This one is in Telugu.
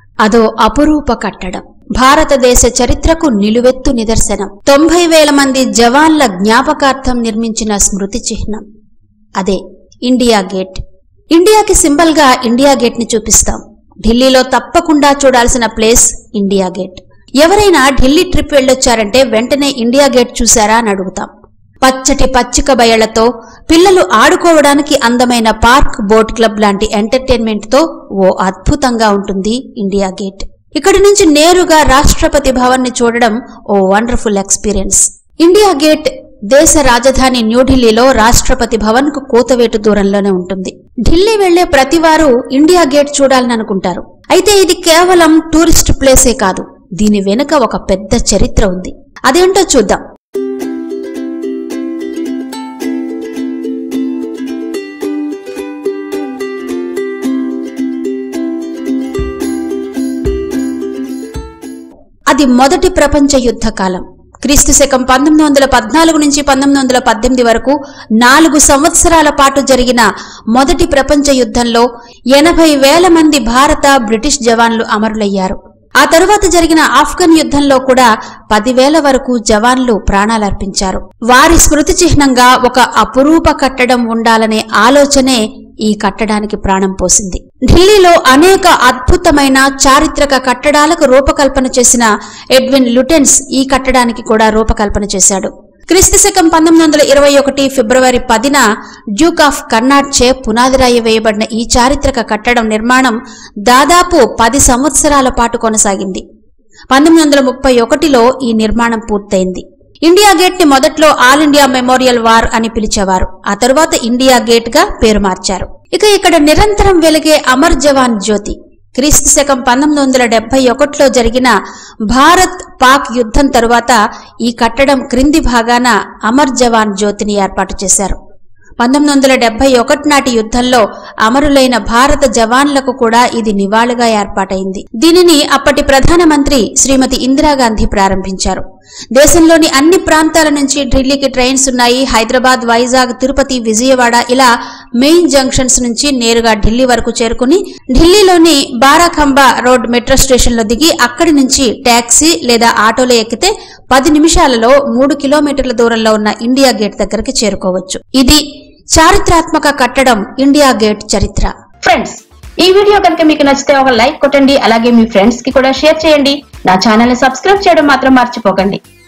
అదో అపురూప కట్టడం. భారతదేశ చరిత్రకు నిలువెత్తు నిదర్శనం. 90,000 మంది జవాన్ల జ్ఞాపకార్థం నిర్మించిన స్మృతి చిహ్నం. అదే ఇండియా గేట్. ఇండియాకి సింబల్ గా ఇండియా గేట్ ని చూపిస్తాం. ఢిల్లీలో తప్పకుండా చూడాల్సిన ప్లేస్ ఇండియా గేట్. ఎవరైనా ఢిల్లీ ట్రిప్ వెళ్ళొచ్చారంటే వెంటనే ఇండియా గేట్ చూశారా అని అడుగుతాం. పచ్చటి పచ్చిక బయళ్లతో, పిల్లలు ఆడుకోవడానికి అందమైన పార్క్, బోట్ క్లబ్ లాంటి ఎంటర్టైన్మెంట్ తో ఓ అద్భుతంగా ఉంటుంది ఇండియా గేట్. ఇక్కడి నుంచి నేరుగా రాష్ట్రపతి భవన్ ని చూడడం ఓ వండర్ఫుల్ ఎక్స్పీరియన్స్. ఇండియా గేట్ దేశ రాజధాని న్యూఢిల్లీలో రాష్ట్రపతి భవన్ కు కూతవేటు దూరంలోనే ఉంటుంది. ఢిల్లీ వెళ్లే ప్రతివారు ఇండియా గేట్ చూడాలని అనుకుంటారు. అయితే ఇది కేవలం టూరిస్ట్ ప్లేసే కాదు, దీని వెనుక ఒక పెద్ద చరిత్ర ఉంది. అదేంటో చూద్దాం. అది మొదటి ప్రపంచ యుద్ధ కాలం. క్రీస్తు శకం 1914 నుంచి 1918 వరకు 4 సంవత్సరాల పాటు జరిగిన మొదటి ప్రపంచ యుద్ధంలో 80,000 మంది భారత, బ్రిటిష్ జవాన్లు అమరులయ్యారు. ఆ తరువాత జరిగిన ఆఫ్ఘన్ యుద్ధంలో కూడా 10,000 వరకు జవాన్లు ప్రాణాలర్పించారు. వారి స్మృతి చిహ్నంగా ఒక అపురూప కట్టడం ఉండాలనే ఆలోచనే ఈ కట్టడానికి ప్రాణం పోసింది. ఢిల్లీలో అనేక అద్భుతమైన చారిత్రక కట్టడాలకు రూపకల్పన చేసిన ఎడ్విన్ లుటెన్స్ ఈ కట్టడానికి కూడా రూపకల్పన చేశాడు. క్రీస్తు శకం 1921 ఫిబ్రవరి 10న డ్యూక్ ఆఫ్ కర్నాట్ చే పునాదిరాయి వేయబడిన ఈ చారిత్రక కట్టడం నిర్మాణం దాదాపు 10 సంవత్సరాల పాటు కొనసాగింది. 1931లో ఈ నిర్మాణం పూర్తయింది. ఇండియా గేట్ ని మొదట్లో ఆల్ ఇండియా మెమోరియల్ వార్ అని పిలిచేవారు. ఆ తరువాత ఇండియా గేట్ గా పేరు మార్చారు. ఇక ఇక్కడ నిరంతరం వెలిగే అమర్జవాన్ జ్యోతి. క్రీస్తు శకం 1971లో జరిగిన భారత్ పాక్ యుద్ధం తరువాత ఈ కట్టడం క్రింది భాగాన అమర్జవాన్ జ్యోతిని ఏర్పాటు చేశారు. 1971 నాటి యుద్ధంలో అమరులైన భారత జవాన్లకు కూడా ఇది నివాళిగా ఏర్పాటైంది. దీనిని అప్పటి ప్రధానమంత్రి శ్రీమతి ఇందిరాగాంధీ ప్రారంభించారు. దేశంలోని అన్ని ప్రాంతాల నుంచి ఢిల్లీకి ట్రైన్స్ ఉన్నాయి. హైదరాబాద్, వైజాగ్, తిరుపతి, విజయవాడ ఇలా మెయిన్ జంక్షన్స్ నుంచి నేరుగా ఢిల్లీ వరకు చేరుకుని ఢిల్లీలోని బారాఖంబా రోడ్ మెట్రో స్టేషన్ లో దిగి అక్కడి నుంచి టాక్సీ లేదా ఆటోలో ఎక్కితే 10 నిమిషాలలో 3 కిలోమీటర్ల దూరంలో ఉన్న ఇండియా గేట్ దగ్గరికి చేరుకోవచ్చు. ఇది చారిత్రాత్మక కట్టడం ఇండియా గేట్ చరిత్ర. ఫ్రెండ్స్, ఈ వీడియో కనుక మీకు నచ్చితే ఒక లైక్ కొట్టండి. అలాగే మీ ఫ్రెండ్స్ కి కూడా షేర్ చేయండి. నా ఛానల్ ని సబ్స్క్రైబ్ చేయడం మాత్రం మర్చిపోకండి.